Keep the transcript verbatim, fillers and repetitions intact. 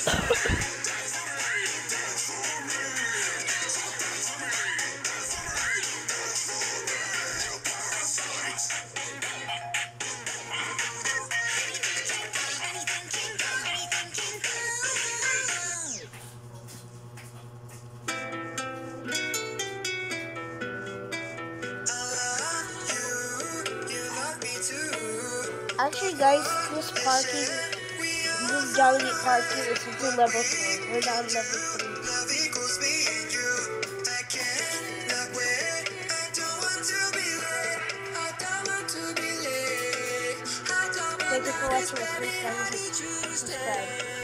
Actually, guys, this parking, this Jolly parking is into level four. We're not on level three. Thank you for watching. Please like and subscribe.